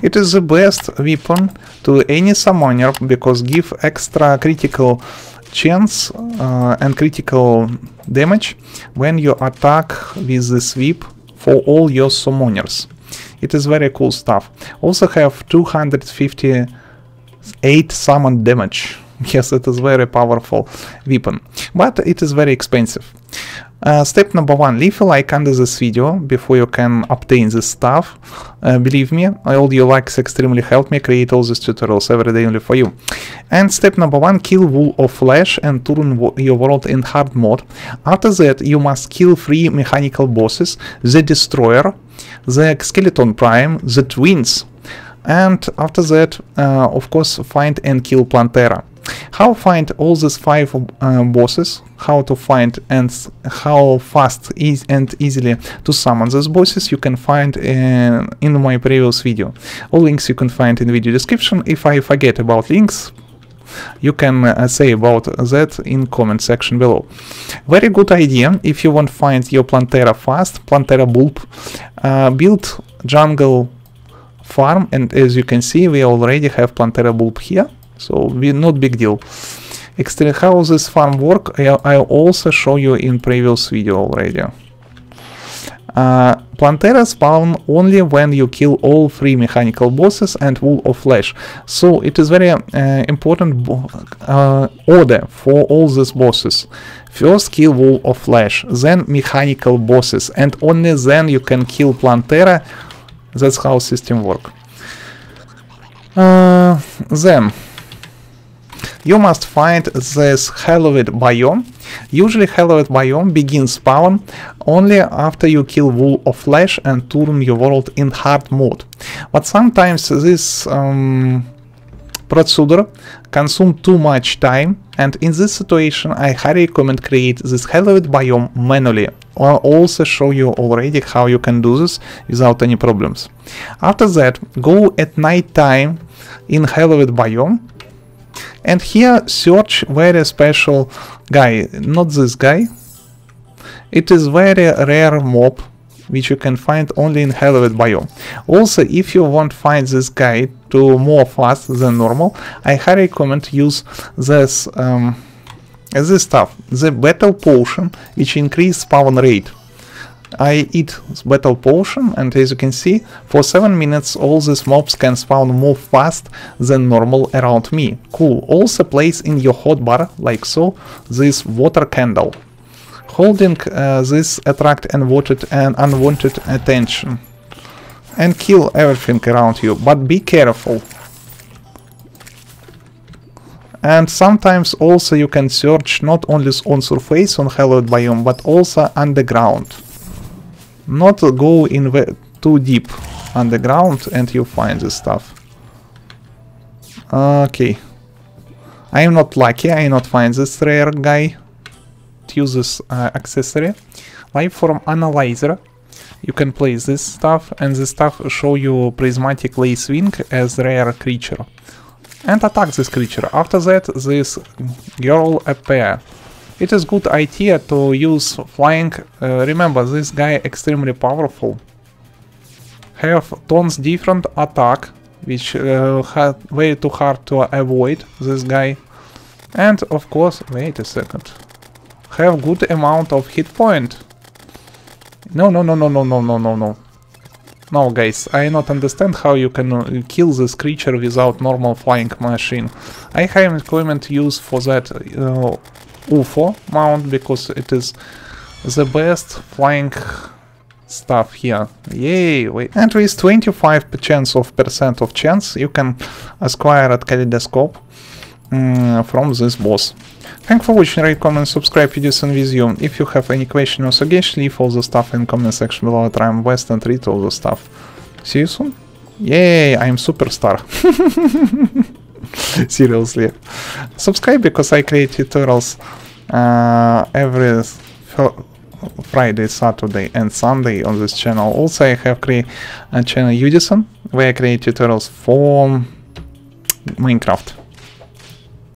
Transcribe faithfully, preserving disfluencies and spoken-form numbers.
It is the best weapon to any summoner because give extra critical chance uh, and critical damage when you attack with this whip for all your summoners. It is very cool stuff. Also have two hundred fifty-eight summon damage. Yes, it is very powerful weapon, but it is very expensive. Uh, step number one, leave a like under this video before you can obtain this stuff. Uh, believe me, all your likes extremely help me create all these tutorials every day only for you. And step number one, kill Wall of Flesh and turn your world in hard mode. After that, you must kill three mechanical bosses, the Destroyer, the Skeleton Prime, the Twins, and after that, uh, of course, find and kill Plantera. How find all these five uh, bosses, how to find and how fast is and easily to summon these bosses, you can find in, in my previous video. All links you can find in video description. If I forget about links, you can uh, say about that in comment section below. Very good idea if you want to find your Plantera fast, Plantera bulb, uh, build jungle farm, and as you can see we already have Plantera bulb here. So we not big deal. Extra how this farm work I, I also show you in previous video already. Uh, Plantera spawn only when you kill all three mechanical bosses and Wall of Flesh. So it is very uh, important uh, order for all these bosses. First kill Wall of Flesh, then mechanical bosses, and only then you can kill Plantera. That's how system work. Uh, then you must find this Hallowed biome. Usually Hallowed biome begins spawn only after you kill Wall of Flesh and turn your world in hard mode. But sometimes this um, procedure consumes too much time, and in this situation I highly recommend create this Hallowed biome manually. I'll also show you already how you can do this without any problems. After that, go at night time in Hallowed biome. And here search very special guy, not this guy. It is very rare mob which you can find only in Hallowed biome. Also, if you want to find this guy to more fast than normal, I highly recommend use this um, this stuff, the battle potion, which increase spawn rate. I eat battle potion, and as you can see, for seven minutes all these mobs can spawn more fast than normal around me. Cool. Also place in your hotbar, like so, this water candle. Holding uh, this attract unwanted and unwanted attention. And kill everything around you, but be careful. And sometimes also you can search not only on surface on Hallowed biome, but also underground. Not go in too deep underground and you find this stuff. Okay. I am not lucky, I not find this rare guy. Use this uh, accessory. Lifeform Analyzer. You can place this stuff, and this stuff show you Prismatic Lace Wing as rare creature. And attack this creature. After that, this girl appear. It is good idea to use flying. Uh, remember, this guy extremely powerful. Have tons different attack, which uh, had way too hard to avoid this guy. And of course, wait a second. Have good amount of hit point. No, no, no, no, no, no, no, no, no. No, guys, I not understand how you can uh, kill this creature without normal flying machine. I highly recommend use for that uh, U F O mount, because it is the best flying stuff here. Yay! Wait. And with twenty-five percent of percent of chance you can acquire a Kaleidoscope um, from this boss. Thanks for watching, rate, comment, subscribe, videos and with you. If you have any question or suggestion, leave all the stuff in comment section below. I try my best and read all the stuff. See you soon. Yay! I'm superstar. Seriously. Subscribe, because I create tutorials uh, every Friday, Saturday and Sunday on this channel. Also I have created a channel Udison, where I create tutorials for Minecraft.